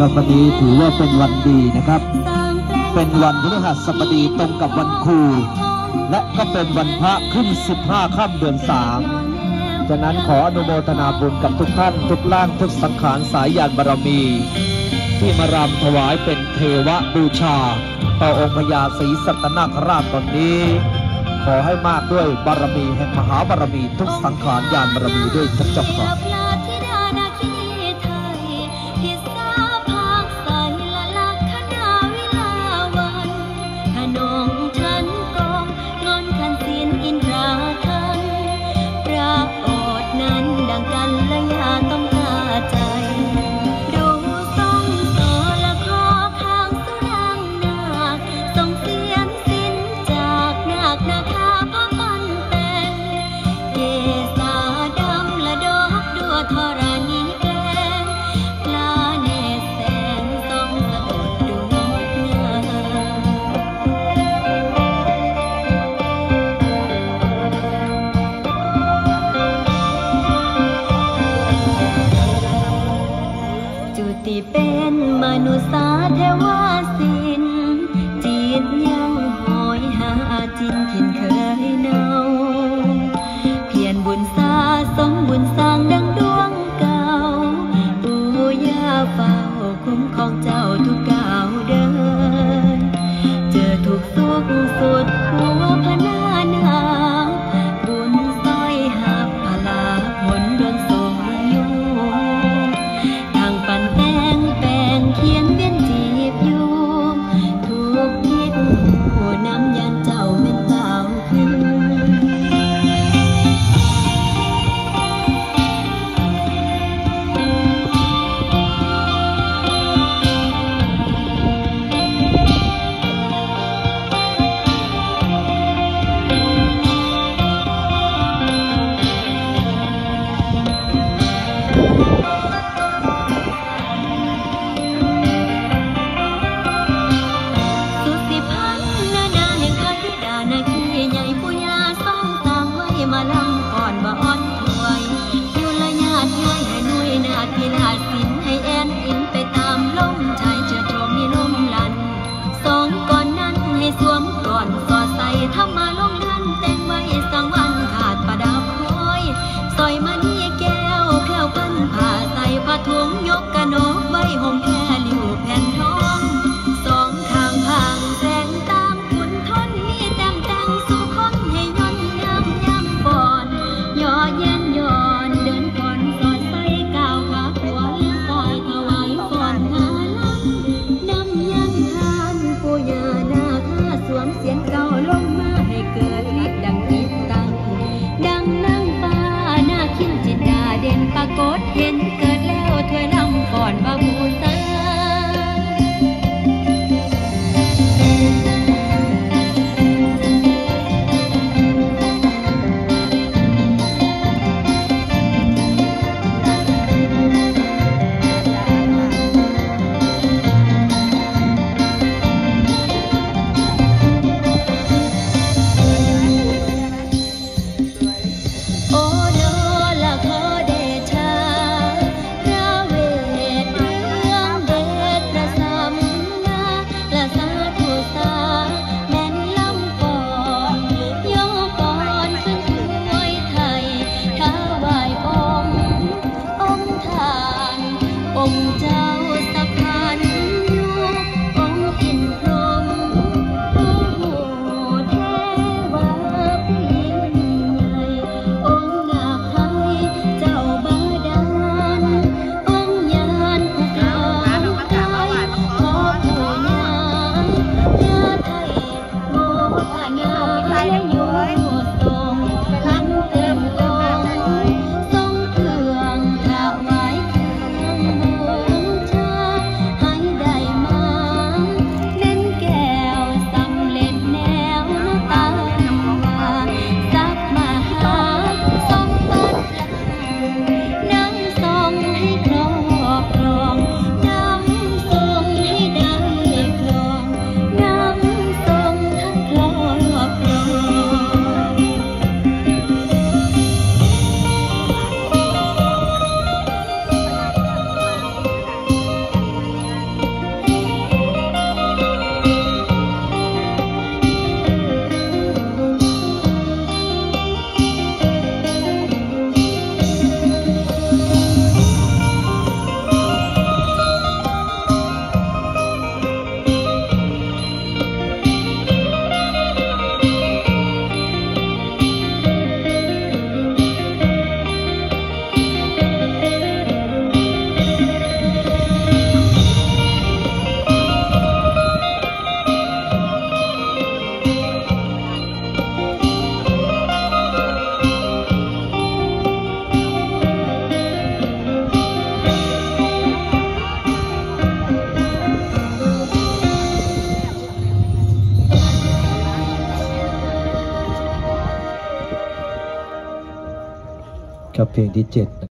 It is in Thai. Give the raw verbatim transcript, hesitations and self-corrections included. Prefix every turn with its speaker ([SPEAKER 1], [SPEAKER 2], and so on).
[SPEAKER 1] ครับวันนี้ถือว่าเป็นวันดีนะครับเป็นวันพฤหัสบดีตรงกับวันครูและก็เป็นวันพระขึ้นสิบห้าค่ำเดือนสามฉะนั้นขออนุโมทนาบุญกับทุกท่านทุกล่างทุกสังขารสายญาณบารมีที่มารำถวายเป็นเทวบูชาต่อองค์พญาศรีสัตนคราชตนนี้ขอให้มากด้วยบารมีแห่งมหาบารมีทุกสังขารญาณบารมีด้วยทุกจักรวาล
[SPEAKER 2] เป็นมนุษย์เทวาสินจิตยังหอยหาจินถิ่นเคยเนาเพียรบุญสาสมบุญสร้างดังดวงเก่าปู่ย่าเฝ้าคุ้มครองเจ้าทุกก้าวเดินเจอทุกสุขสุดหัวพนานาบุญสร้อยหับพลาผลดวงสมอยู่ทางปันแต่เขียนเวียนจีบอยู่ทุกทิศผู้นำยันเจ้าเป็นเต่าขึ้นมาลำก่อนว่าอ่อนถวยอยู่ละญาติย้อยให้นุ่ยนาทีลาสินให้แอนอินไปตามลมชายเจือโจมมีลมลันสองก่อนนั้นให้สวมก่อนสอดใส่ทำมาลงเดือนแต่งไว้สังวันขาดประดับคอยซอยมานี่แก้วแก้วพันผ้าใส่ผ้าถุงยกกระโนกไว้ห่มแค่ลิวแผ่นทองสองทางพางแสงตามขุนทนมีแต้มแต่งสู่คนให้ย้อนยำยำก่อนย่อเย็นย้อนเดินก่อนสอดใส่ก้าวขาขวาซอยถวายก่อนหาลังนำยันทานปู่ย่านาคาสวมเสียงเก่าลงมาให้เกิดฤทธิ์ดังจิตตังดังนางฟ้าหน้าคิ้นจินดาเด่นปรากฏเห็นเกิดแล้วถวยลำก่อนว่าบูชา
[SPEAKER 1] กับเพลงที่เจ็ด